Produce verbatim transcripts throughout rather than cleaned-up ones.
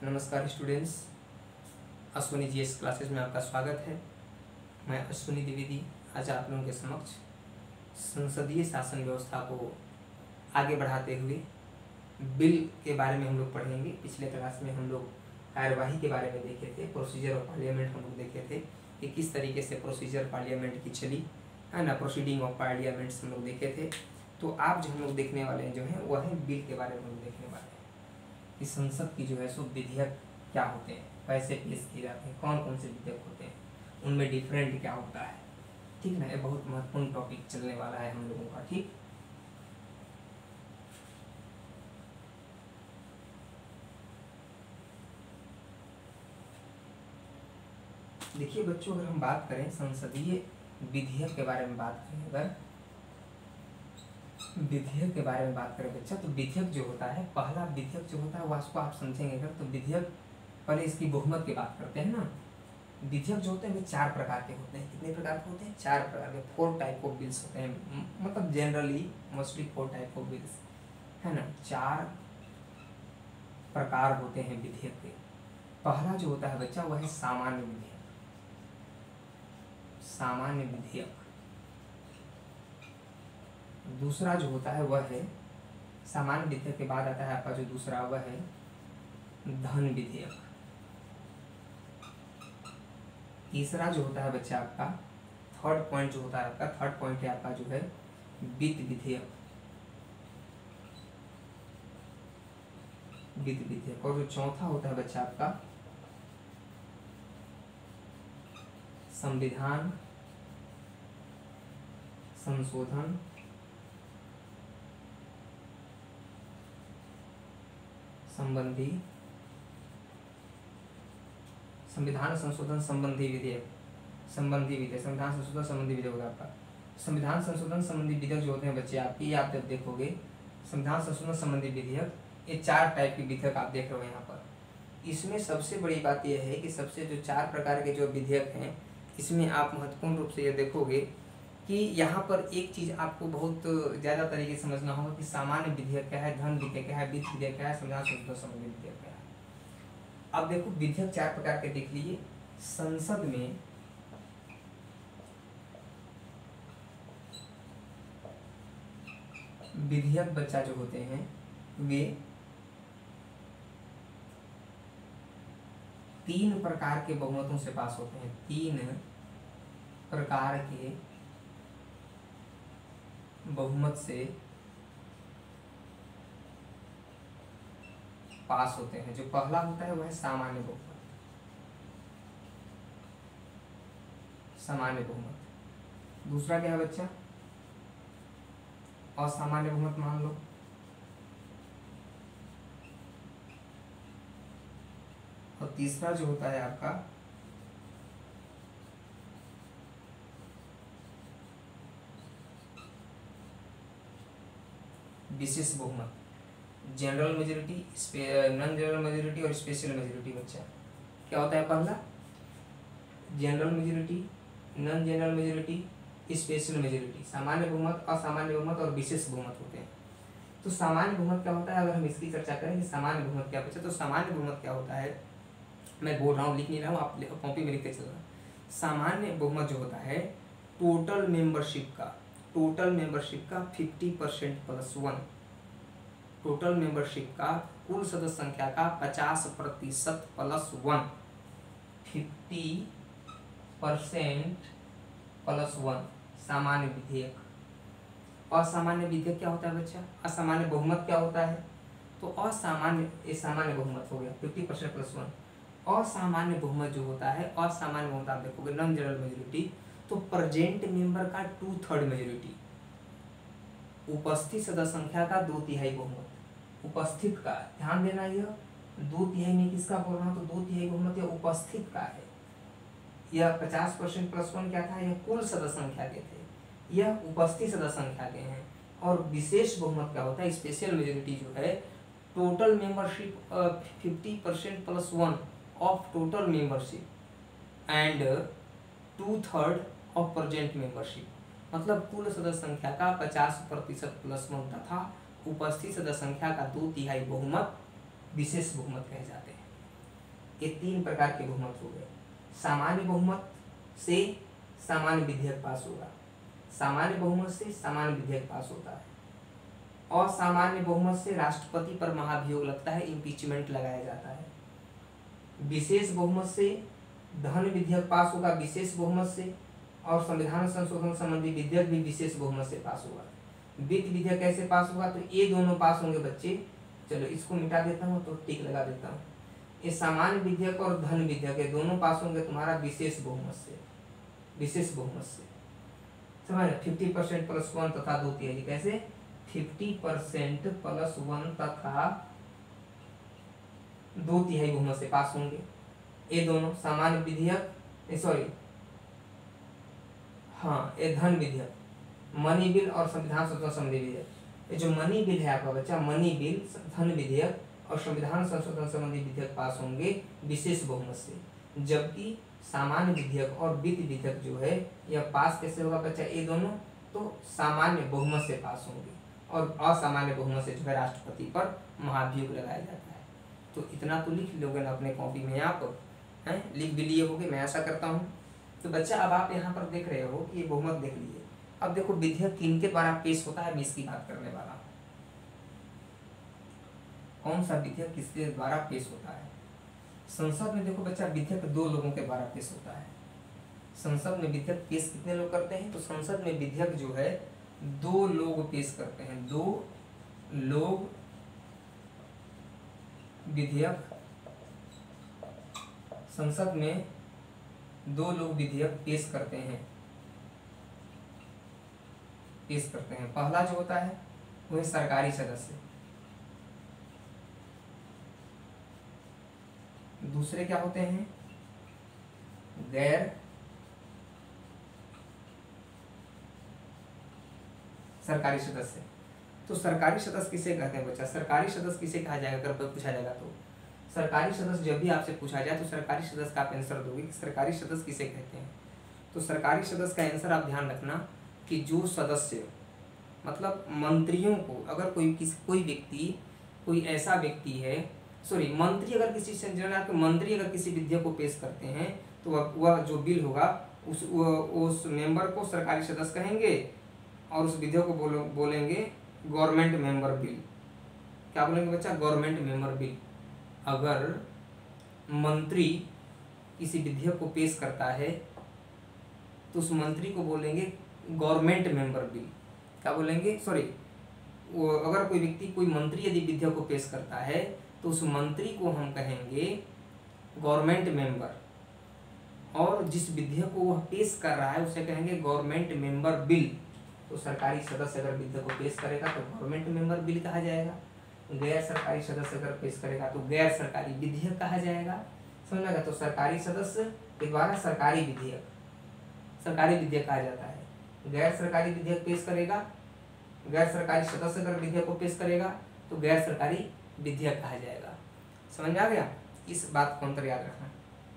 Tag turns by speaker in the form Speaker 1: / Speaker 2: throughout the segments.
Speaker 1: नमस्कार students, Ashwini G S classes में आपका स्वागत है। मैं अश्विनी द्विवेदी आज आप लोगों के समक्ष संसदीय शासन व्यवस्था को आगे बढ़ाते हुए बिल के बारे में हम लोग पढ़ेंगे। पिछले क्लास में हम लोग कार्यवाही के बारे में देखे थे, प्रोसीजर ऑफ पार्लियामेंट हम लोग देखे थे कि किस तरीके से प्रोसीजर पार्लियामेंट की चली है ना, प्रोसीडिंग ऑफ पार्लियामेंट्स हम लोग देखे थे। तो आप जो हम लोग देखने वाले हैं जो है वह है बिल के बारे में हम लोग देखने वाले हैं कि संसद की जो है सो विधेयक क्या होते हैं, कैसे पेश किए जाते हैं, कौन कौन से विधेयक होते हैं, उनमें डिफरेंट क्या होता है। ठीक ना, ये बहुत महत्वपूर्ण टॉपिक चलने वाला है हम लोगों का। ठीक, देखिए बच्चों, अगर हम बात करें संसदीय विधेयक के बारे में बात करें, अगर विधेयक के बारे में बात करें बच्चा, तो विधेयक जो होता है, पहला विधेयक जो होता है वो उसको आप समझेंगे अगर, तो विधेयक पहले इसकी बहुमत की बात करते हैं ना। विधेयक जो होते हैं वे चार प्रकार के होते हैं। कितने प्रकार के होते हैं? चार प्रकार के, फोर टाइप ऑफ बिल्स होते हैं, मतलब generally mostly four type of bills है ना। चार प्रकार होते हैं विधेयक के। पहला जो होता है बच्चा वह है सामान्य विधेयक। सामान्य विधेयक। दूसरा जो होता है वह है, सामान्य विधेयक के बाद आता है आपका जो दूसरा वह है धन विधेयक। तीसरा जो होता है बच्चा आपका, थर्ड पॉइंट जो होता है आपका, थर्ड पॉइंट है आपका जो है वित्त विधेयक। वित्त विधेयक। और जो चौथा होता है बच्चा आपका संविधान संशोधन संबंधी संविधान संशोधन संबंधी विधेयक। संबंधी विधेयक संविधान संशोधन संबंधी विधेयक होगा आपका। संविधान संशोधन संबंधी विधेयक जो होते हैं बच्चे आपकी, आप जब देखोगे संविधान संशोधन संबंधी विधेयक, ये चार टाइप के विधेयक आप देख रहे हो यहाँ पर। इसमें सबसे बड़ी बात यह है कि सबसे जो चार प्रकार के जो विधेयक हैं, इसमें आप महत्वपूर्ण रूप से ये देखोगे कि यहाँ पर एक चीज़ आपको बहुत ज़्यादा तरीके से समझना होगा कि सामान्य विधेयक क्या है, धन विधेयक क्या है, वित्त विधेयक क्या है, संविधान संशोधन संबंधी विधेयक क्या है। अब देखो विधेयक चार प्रकार के देख लीजिए। संसद में विधेयक बच्चा जो होते हैं वे तीन प्रकार के बहुमतों से पास होते हैं। तीन प्रकार के बहुमत से पास होते हैं। जो पहला होता है वह है सामान्य बहुमत। सामान्य बहुमत। दूसरा क्या है बच्चा? असामान्य बहुमत मान लो। और तीसरा जो होता है आपका विशेष बहुमत। General majority, non general majority और स्पेशल मेजोरिटी। बच्चा क्या होता है पहला? General majority, non general majority, special majority. सामान्य बहुमत, असामान्य बहुमत और विशेष बहुमत होते हैं। तो सामान्य बहुमत क्या होता है, अगर हम इसकी चर्चा करें कि सामान्य बहुमत क्या बच्चा, तो सामान्य बहुमत क्या होता है, मैं बोल रहा हूँ, लिख नहीं रहा हूँ, आप कॉपी में लिख के चल रहा। सामान्य बहुमत जो होता है टोटल मेंबरशिप का, टोटल मेंबरशिप का fifty percent plus one. Total membership का, कुल सदस्य संख्या का पचास प्रतिशत plus one. Fifty percent plus one सामान्य विधेयक। असामान्य विधेयक क्या होता है बच्चा? असामान्य बहुमत क्या होता है? तो असामान्य, ये सामान्य बहुमत हो गया फिफ्टी परसेंट प्लस वन। असामान्य बहुमत जो होता है, असामान्य बहुमत आप देखोगे नॉन जनरल मेजोरिटी, तो प्रेजेंट मेंबर का टू थर्ड मेजोरिटी, उपस्थित सदस्य संख्या का दो तिहाई बहुमत। उपस्थित का ध्यान देना, यह दो तिहाई में किसका बोल रहा हूँ, तो दो तिहाई बहुमत यह उपस्थित का है। यह पचास परसेंट प्लस वन क्या था, यह कुल सदस्य संख्या के थे, यह उपस्थित सदस्य संख्या के हैं। और विशेष बहुमत क्या होता है, स्पेशल मेजोरिटी जो है, total membership fifty percent plus one of total membership and two third of present membership. मतलब कुल सदस्य संख्या का पचास प्रतिशत प्लस वन तथा उपस्थित सदस्य संख्या का दो तिहाई बहुमत विशेष बहुमत कहे जाते हैं। ये तीन प्रकार के बहुमत हो गए। सामान्य बहुमत से सामान्य विधेयक पास होगा, सामान्य बहुमत से सामान्य विधेयक पास होता है, असामान्य बहुमत से राष्ट्रपति पर महाभियोग लगता है, इम्पीचमेंट लगाया जाता है। विशेष बहुमत से धन विधेयक पास होगा विशेष बहुमत से, और संविधान संशोधन संबंधी विधेयक भी विशेष बहुमत से पास होगा। वित्त विधेयक कैसे पास होगा, तो ये दोनों पास होंगे बच्चे। चलो इसको मिटा देता हूँ तो टिक लगा देता हूँ। ये सामान्य विधेयक और धन विधेयक ये दोनों पास होंगे तुम्हारा विशेष बहुमत से, विशेष बहुमत से। समझ फिफ्टी परसेंट प्लस वन तथा दो तिहाई, कैसे फिफ्टी परसेंट प्लस वन तथा दो तिहाई बहुमत से पास होंगे ये दोनों। सामान्य विधेयक सॉरी हाँ ये धन विधेयक, मनी बिल और संविधान संशोधन संबंधी विधेयक। ये जो मनी बिल है आपका बच्चा, मनी बिल, धन विधेयक और संविधान संशोधन संबंधी विधेयक पास होंगे विशेष बहुमत से, जबकि सामान्य विधेयक और वित्त विधेयक जो है यह पास कैसे होगा बच्चा, ये दोनों तो सामान्य बहुमत से पास होंगे, और असामान्य बहुमत से जो है राष्ट्रपति पर महाभियोग लगाया जाता है। तो इतना तो लिख लोगे ना अपने कॉपी में आप, हैं लिख भी लिए होगे, मैं ऐसा करता हूँ। तो बच्चा अब आप यहाँ पर देख रहे हो कि ये बहुमत देख लीजिए। अब देखो विधेयक किनके द्वारा पेश होता है, मैं इसकी बात करने वाला हूँ। कौन सा विधेयक किसके द्वारा पेश होता है? संसद में देखो बच्चा विधेयक दो लोगों के द्वारा पेश होता है। संसद में विधेयक पेश कितने लोग करते हैं, तो संसद में विधेयक जो है दो लोग पेश करते हैं, दो लोग विधेयक संसद में दो लोग विधेयक पेश करते हैं पेश करते हैं पहला जो होता है वो है सरकारी सदस्य, दूसरे क्या होते हैं गैर सरकारी सदस्य। तो सरकारी सदस्य किसे कहते हैं बच्चा, सरकारी सदस्य किसे कहा जाएगा अगर पूछा जाएगा तो? सरकारी सदस्य जब भी आपसे पूछा जाए तो सरकारी सदस्य का आप आंसर दोगे कि सरकारी सदस्य किसे कहते हैं। तो सरकारी सदस्य का आंसर आप ध्यान रखना कि जो सदस्य मतलब मंत्रियों को, अगर कोई किसी कोई व्यक्ति कोई ऐसा व्यक्ति है सॉरी मंत्री अगर किसी से मंत्री अगर किसी विधेयक को पेश करते हैं तो वह वह जो बिल होगा उस उस मेंबर को सरकारी सदस्य कहेंगे, और उस विधेयक को बोलो बोलेंगे गवर्नमेंट मेंबर बिल। क्या बोलेंगे बच्चा, गवर्नमेंट मेंबर बिल। अगर मंत्री किसी विधेयक को पेश करता है तो उस मंत्री को बोलेंगे गवर्नमेंट मेंबर बिल। क्या बोलेंगे, सॉरी वो अगर कोई व्यक्ति कोई मंत्री यदि विधेयक को पेश करता है तो उस मंत्री को हम कहेंगे गवर्नमेंट मेंबर, और जिस विधेयक को वह पेश कर रहा है उसे कहेंगे गवर्नमेंट मेंबर बिल। तो सरकारी सदस्य अगर विधेयक को पेश करेगा तो गवर्नमेंट मेंबर बिल कहा जाएगा, गैर सरकारी सदस्य अगर पेश करेगा तो गैर सरकारी विधेयक कहा जाएगा। समझ लगा? तो सरकारी सदस्य के द्वारा सरकारी विधेयक सरकारी विधेयक कहा जाता है। गैर सरकारी विधेयक पेश करेगा, गैर सरकारी सदस्य अगर विधेयक को पेश करेगा तो गैर सरकारी विधेयक कहा जाएगा। समझ में आ गया? इस बात को अंतर याद रखना।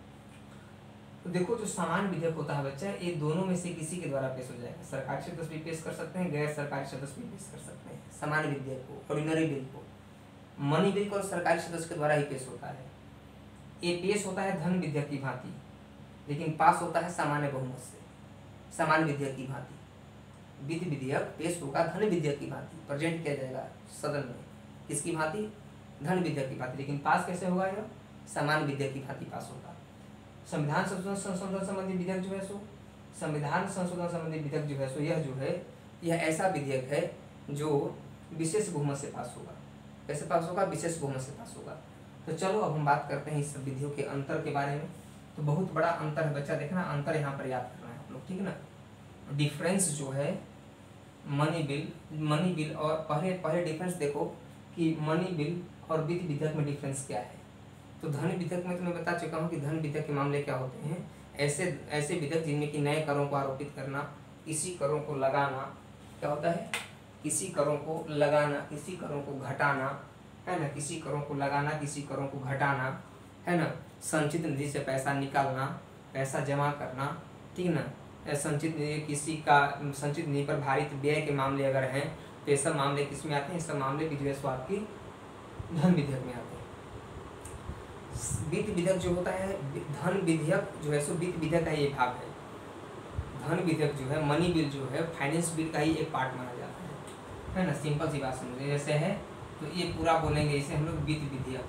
Speaker 1: तो देखो जो सामान्य विधेयक होता है बच्चा, ये दोनों में से किसी के द्वारा पेश हो जाएगा। सरकारी सदस्य भी पेश कर सकते हैं, गैर सरकारी सदस्य भी पेश कर सकते हैं सामान्य विधेयक को, ऑर्डिनरी बिल को। मनी बिल को सरकारी सदस्य के द्वारा ही पेश होता है। ये पेश होता है धन विधेयक की भांति, लेकिन पास होता है सामान्य बहुमत से, सामान्य विधेयक की भांति। वित्त विधेयक पेश होगा धन विधेयक की भांति, प्रेजेंट किया जाएगा सदन में, किसकी भांति, धन विधेयक की भांति, लेकिन पास कैसे होगा, यह सामान्य विधेयक की भांति पास होगा। संविधान संशोधन संबंधी विधेयक जो है सो संविधान संशोधन संबंधी विधेयक जो है सो यह जो है यह ऐसा विधेयक है जो विशेष बहुमत से पास होगा। कैसे पास होगा, विशेष बहुमत से पास होगा। तो चलो अब हम बात करते हैं इस विधियों के अंतर के बारे में। तो बहुत बड़ा अंतर है बच्चा, देखना अंतर यहाँ पर याद करना है आप लोग, ठीक है ना। डिफरेंस जो है मनी बिल मनी बिल और पहले पहले डिफरेंस देखो कि मनी बिल और वित्त विधेयक में डिफरेंस क्या है। तो धन विधेयक में तो मैं बता चुका हूँ कि धन विधेयक के मामले क्या होते हैं, ऐसे ऐसे विधेयक जिनमें कि नए करों को आरोपित करना, किसी करों को लगाना, क्या होता है, किसी करों को लगाना, किसी करों को घटाना, है ना, किसी करों को लगाना, किसी करों को घटाना, है ना, संचित निधि से पैसा निकालना, पैसा जमा करना, ठीक ना। संचित निधि किसी का संचित निधि पर भारित व्यय के मामले अगर हैं तो ये सब मामले किस में आते हैं, ये सब मामले भी जो है सो आपकी धन विधेयक में आते हैं। वित्त विधेयक जो होता है, धन विधेयक जो है सो वित्त विधेयक का ये भाग है। धन विधेयक जो है, मनी बिल जो है, फाइनेंस बिल का ही एक पार्ट माना जाता है, है ना। सिंपल सी बात समझिए, जैसे है तो ये पूरा बोलेंगे इसे हम लोग वित्त विधेयक,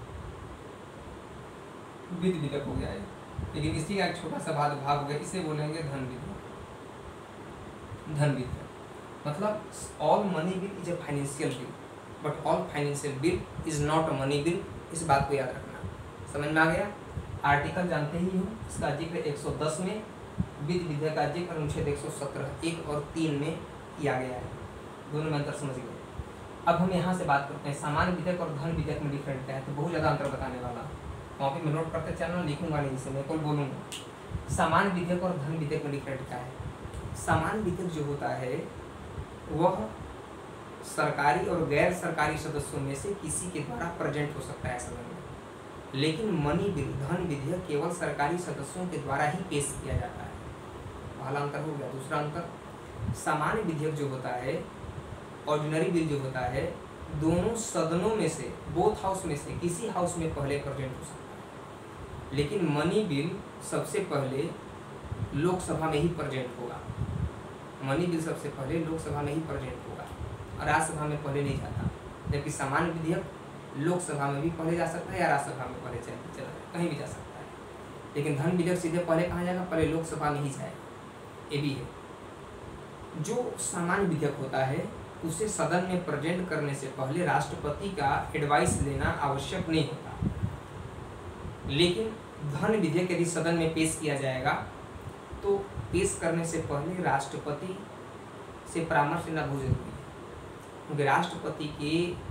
Speaker 1: वित्त विधेयक हो गया है। लेकिन इसी का एक छोटा सा भाग भाग हो गया, इसे बोलेंगे धन विधेयक। धन विधेयक मतलब all money bill is a financial bill, but all financial bill is not a money bill. इस बात को याद रखना, समझ में आ गया। आर्टिकल जानते ही हो, इसका जिक्र एक सौ दस में, वित्त विधेयक का जिक्र अनुच्छेद एक सौ सत्रह एक और तीन में किया गया है। दोनों में अंतर समझ गए। अब हम यहाँ से बात करते हैं सामान्य विधेयक और धन विधेयक में डिफरेंट क्या है, तो बहुत ज़्यादा अंतर बताने वाला। कॉपी में नोट करते चलना, लिखूंगा नहीं इसे, मैं कल बोलूँगा। सामान्य विधेयक और धन विधेयक में डिफरेंट क्या है। सामान्य विधेयक जो होता है वह सरकारी और गैर सरकारी सदस्यों में से किसी के द्वारा प्रेजेंट हो सकता है सदन में, लेकिन मनी बिल, धन विधेयक केवल सरकारी सदस्यों के द्वारा ही पेश किया जाता है। पहला अंतर हो गया। दूसरा अंतर, सामान्य विधेयक जो होता है, ऑर्डिनरी बिल जो होता है, दोनों सदनों में से, बोथ हाउस में से किसी हाउस में पहले प्रेजेंट हो सकता है, लेकिन मनी बिल सबसे पहले लोकसभा में ही प्रेजेंट होगा। मनी बिल सबसे पहले लोकसभा में ही प्रेजेंट होगा और राज्यसभा में पहले नहीं जाता। जबकि सामान्य विधेयक लोकसभा में भी पहले जा सकता है या राज्यसभा में पहले चला चला कहीं भी जा सकता है, लेकिन धन विधेयक सीधे पहले कहाँ जाएगा, पहले लोकसभा में ही जाएगा। ये भी है। जो सामान्य विधेयक होता है उसे सदन में प्रेजेंट करने से पहले राष्ट्रपति का एडवाइस लेना आवश्यक नहीं होता, लेकिन धन विधेयक यदि सदन में पेश किया जाएगा तो पेश करने से पहले राष्ट्रपति से परामर्श लेना बहुत जरूरी है, क्योंकि राष्ट्रपति के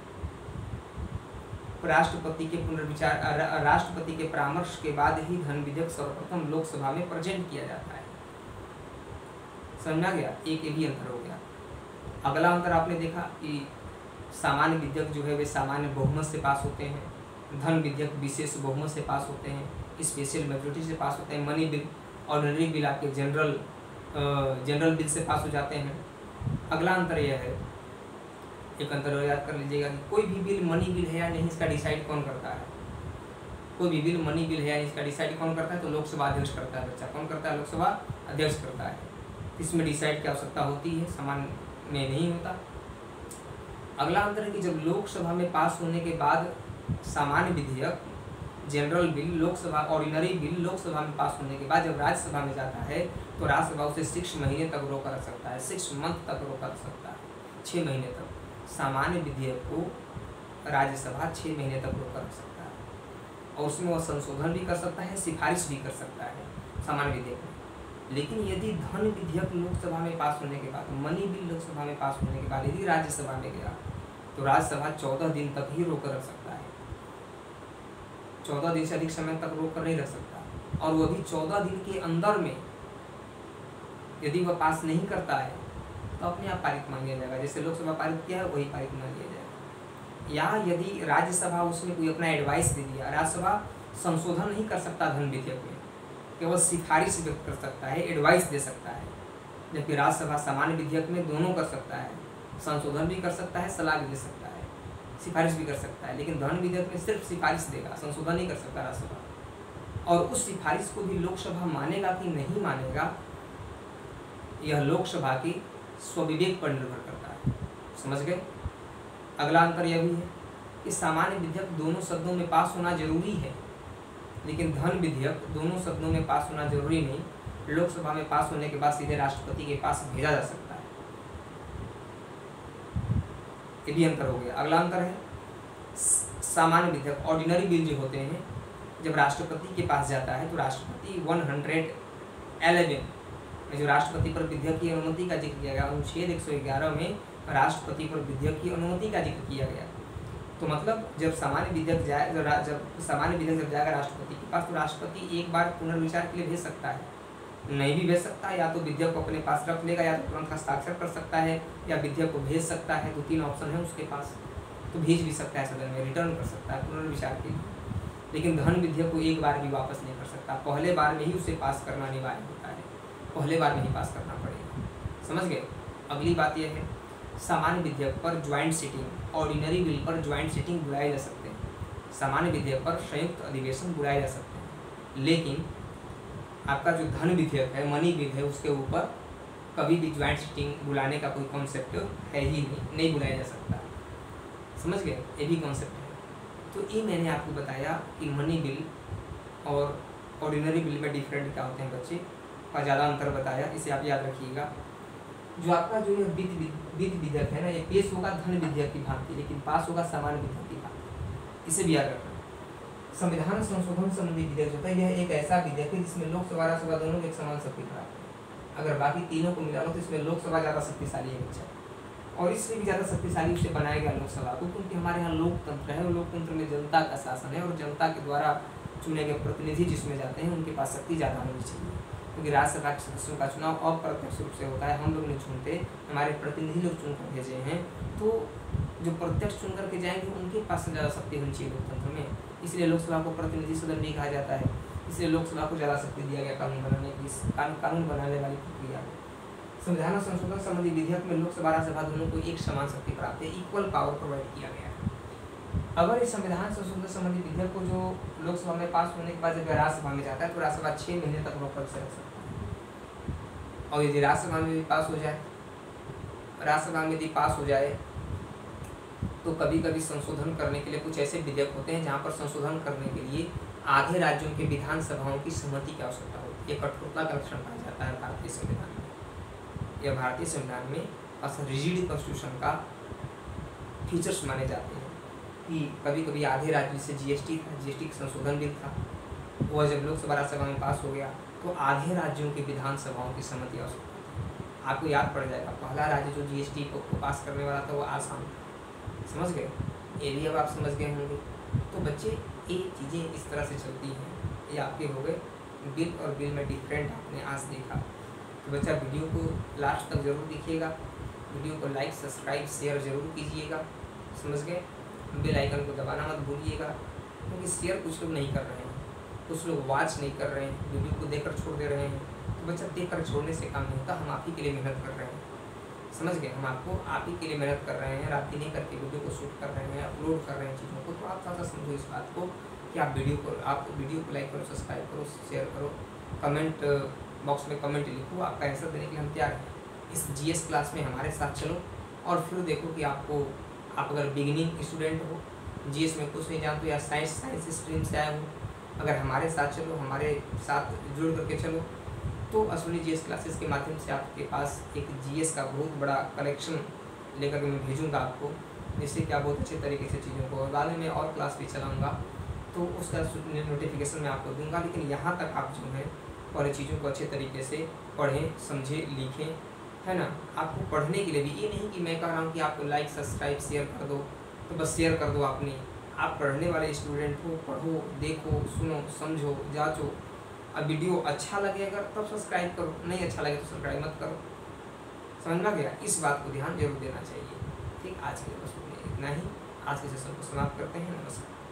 Speaker 1: राष्ट्रपति के पुनर्विचार राष्ट्रपति के परामर्श के बाद ही धन विधेयक सर्वप्रथम लोकसभा में प्रेजेंट किया जाता है। समझा गया। एक ये भी अंतर हो गया। अगला अंतर आपने देखा कि सामान्य विधेयक जो है वे सामान्य बहुमत से पास होते हैं, धन विधेयक विशेष बहुमत से पास होते हैं, स्पेशल मेजोरिटी से पास होते हैं। मनी बिल, ऑर्डिनरी बिल आपके जनरल जनरल बिल से पास हो जाते हैं। अगला अंतर यह है, एक अंतर याद कर लीजिएगा कि कोई भी बिल मनी बिल है या नहीं इसका डिसाइड कौन करता है। कोई भी बिल मनी बिल है या नहीं इसका डिसाइड कौन करता है, तो लोकसभा अध्यक्ष करता है। बच्चा कौन करता है, लोकसभा अध्यक्ष करता है। इसमें डिसाइड की आवश्यकता होती है, सामान्य में नहीं होता। अगला अंतर है कि जब लोकसभा में पास होने के बाद सामान्य विधेयक, general bill, Lok Sabha ordinary bill Lok Sabha में पास होने के बाद जब राज्यसभा में जाता है तो राज्यसभा उसे सिक्स महीने तक रोका रख सकता है, सिक्स मंथ तक रोका रख सकता है, छः महीने तक। सामान्य विधेयक को राज्यसभा छः महीने तक रोका रख सकता है और उसमें वह संशोधन भी कर सकता है, सिफारिश भी कर सकता है सामान्य विधेयक में। लेकिन यदि धन विधेयक लोकसभा में पास होने के बाद, मनी बिल लोकसभा में पास होने के बाद यदि राज्यसभा में गया तो राज्यसभा चौदह दिन तक ही रोक रख सकता है, चौदह दिन से अधिक समय तक रोक कर नहीं रख सकता। और वह भी चौदह दिन के अंदर में यदि वह पास नहीं करता है तो अपने आप पारित मान लिया जाएगा। जैसे लोकसभा पारित किया है वही पारित मान लिया जाएगा। या यदि राज्यसभा उसमें कोई अपना एडवाइस दे दिया, राज्यसभा संशोधन नहीं कर सकता धन विधेयक में, केवल सिफारिश व्यक्त कर सकता है, एडवाइस दे सकता है। जबकि राज्यसभा सामान्य विधेयक में दोनों कर सकता है, संशोधन भी कर सकता है, सलाह भी दे सकता है, सिफारिश भी कर सकता है। लेकिन धन विधेयक में सिर्फ सिफारिश देगा, संशोधन नहीं कर सकता राज्यसभा। और उस सिफारिश को भी लोकसभा मानेगा कि नहीं मानेगा, यह लोकसभा के स्वविवेक पर निर्भर करता है। समझ गए। अगला अंतर यह भी है कि सामान्य विधेयक दोनों सदनों में पास होना जरूरी है, लेकिन धन विधेयक दोनों सदनों में पास होना जरूरी नहीं। लोकसभा में पास होने के बाद सीधे राष्ट्रपति के पास भेजा जा सकता है। ये भी अंतर हो गया। अगला अंतर है सामान्य विधेयक, ऑर्डिनरी बिल जो होते हैं, जब राष्ट्रपति के पास जाता है तो राष्ट्रपति वन हंड्रेड एलेवन में जो राष्ट्रपति पर विधेयक की अनुमति का जिक्र किया गया, अनुच्छेद एक सौ ग्यारह में राष्ट्रपति पर विधेयक की अनुमति का जिक्र किया गया। तो मतलब जब सामान्य विधेयक जाए जब जब सामान्य विधेयक जब जाएगा राष्ट्रपति के पास तो राष्ट्रपति एक बार पुनर्विचार के लिए भेज सकता है, नहीं भी भेज सकता है, या तो विधेयक को अपने पास रख लेगा, या तो तुरंत हस्ताक्षर कर सकता है, या विधेयक को भेज सकता है। दो तीन ऑप्शन है उसके पास, तो भेज भी सकता है सदन में, रिटर्न कर सकता है पुनर्विचार के लिए। लेकिन धन विधेयक को एक बार भी वापस नहीं कर सकता, पहले बार में ही उसे पास करना अनिवार्य होता है, पहले बार में ही पास करना पड़ेगा। समझ गए। अगली बात यह है सामान्य विधेयक पर ज्वाइंट सिटिंग, ऑर्डिनरी बिल पर ज्वाइंट सिटिंग बुलाए जा सकते हैं। सामान्य विधेयक पर संयुक्त अधिवेशन बुलाए जा सकते हैं, लेकिन आपका जो धन विधेयक है, मनी बिल है, उसके ऊपर कभी भी ज्वाइंट सिटिंग बुलाने का कोई कॉन्सेप्ट है ही नहीं, नहीं बुलाया जा सकता। समझ गए, ये भी कॉन्सेप्ट है। तो ये मैंने आपको बताया कि मनी बिल और ऑर्डिनरी बिल में डिफरेंट क्या होते हैं बच्चे, का ज़्यादा अंतर बताया, इसे आप याद रखिएगा। जो आपका जो ये वित्त वित्त विधेयक है ना, ये पेश होगा धन विधेयक की भांति, लेकिन पास होगा सामान्य विधेयक की भांति, इसे भी याद रखना। संविधान संशोधन संबंधी विधेयक होता है, यह एक ऐसा विधेयक है जिसमें लोकसभा राज्यसभा दोनों को एक समान शक्ति प्राप्त है। अगर बाकी तीनों को मिला लो तो इसमें लोकसभा ज़्यादा शक्तिशाली है बच्चा, और इससे भी ज़्यादा शक्तिशाली उसे बनाया गया लोकसभा को, क्योंकि हमारे यहाँ लोकतंत्र है और लोकतंत्र में जनता का शासन है, और जनता के द्वारा चुने गए प्रतिनिधि जिसमें जाते हैं उनके पास शक्ति ज़्यादा होनी चाहिए, क्योंकि राज्यसभा के सदस्यों का चुनाव अप्रत्यक्ष रूप से होता है, हम लोग नहीं चुनते, हमारे प्रतिनिधि लोग चुनकर भेजे हैं। तो जो प्रत्यक्ष चुन करके जाएंगे उनके पास ज़्यादा शक्ति होनी चाहिए लोकतंत्र में, इसलिए लोकसभा को प्रतिनिधि सदन भी कहा जाता है। इसलिए लोकसभा को ज़्यादा शक्ति दिया गया कानून बनाने की, कानून कानून बनाने वाली प्रक्रिया में। संविधान संशोधन संबंधी विधेयक में लोकसभा राज्यसभा दोनों को एक समान शक्ति प्राप्त है, इक्वल पावर प्रोवाइड किया गया है। अगर इस संविधान संशोधन संबंधी विधेयक को जो लोकसभा में पास होने के बाद जब राज्यसभा में जाता है तो राज्यसभा छः महीने तक रोक से रख सकता है, और यदि राज्यसभा में भी पास हो जाए राज्यसभा में यदि पास हो जाए तो कभी कभी संशोधन करने के लिए कुछ ऐसे विधेयक होते हैं जहाँ पर संशोधन करने के लिए आधे राज्यों के विधानसभाओं की सहमति की आवश्यकता होती है। कठोरता का लक्षण कहा जाता है भारतीय संविधान में। यह भारतीय संविधान में असल रिजिड कॉन्स्टिट्यूशन का फीचर्स माने जाते हैं कि कभी कभी आधे राज्य से जीएसटी था, जीएसटी का संशोधन बिल था, वह जब लोकसभा राज्यसभा में पास हो गया तो आधे राज्यों के विधानसभाओं की सहमति आवश्यकता थी। आपको याद पड़ जाएगा, पहला राज्य जो जीएसटी को, को पास करने वाला था वो आसाम, समझ गए, ये भी अब आप समझ गए होंगे। तो बच्चे ये चीज़ें इस तरह से चलती हैं, ये आपके हो गए बिल और बिल में डिफरेंट आपने आज देखा। तो बच्चा वीडियो को लास्ट तक जरूर देखिएगा, वीडियो को लाइक सब्सक्राइब शेयर जरूर कीजिएगा, समझ गए। बेल आइकन को दबाना मत भूलिएगा, क्योंकि शेयर कुछ लोग नहीं कर रहे हैं, कुछ लोग वॉच नहीं कर रहे हैं, वीडियो को देखकर छोड़ दे रहे हैं। तो बच्चा देखकर छोड़ने से काम नहीं होता, हम आप ही के लिए मेहनत कर रहे हैं, समझ गए। हम आपको आप ही के लिए मेहनत कर रहे हैं, रात दिन करके वीडियो को शूट कर रहे हैं, अपलोड कर रहे हैं चीज़ों को। तो आप थोड़ा सा समझो इस बात को कि आप वीडियो को आप वीडियो को लाइक करो, सब्सक्राइब करो, शेयर करो, कमेंट बॉक्स में कमेंट लिखो, आपका आंसर देने के लिए हम तैयार हैं। इस जीएस क्लास में हमारे साथ चलो और फिर देखो कि आपको, आप अगर बिगिनिंग स्टूडेंट हो, जीएस में कुछ नहीं जानते या साइंस साइंस स्ट्रीम से आए हो, अगर हमारे साथ चलो, हमारे साथ जुड़ करके चलो, तो असली जीएस क्लासेस के माध्यम से आपके पास एक जीएस का बहुत बड़ा कलेक्शन लेकर के मैं भेजूंगा आपको, जिससे कि आप बहुत अच्छे तरीके से चीज़ों को, बाद में मैं और क्लास भी चलाऊँगा तो उसका नोटिफिकेशन मैं आपको दूंगा। लेकिन यहाँ तक आप जो है और चीज़ों को अच्छे तरीके से पढ़ें, समझें, लिखें, है ना। आपको पढ़ने के लिए भी ये नहीं कि मैं कह रहा हूँ कि आपको लाइक सब्सक्राइब शेयर कर दो तो बस शेयर कर दो, आपने आप पढ़ने वाले स्टूडेंट हो, पढ़ो, देखो, सुनो, समझो, जांचो। अब वीडियो अच्छा लगे अगर तब सब्सक्राइब करो, नहीं अच्छा लगे तो सब्सक्राइब मत करो, समझ में आ गया। इस बात को ध्यान जरूर देना चाहिए। ठीक, आज के बस इतना ही, आज के सेशन को समाप्त करते हैं। नमस्कार।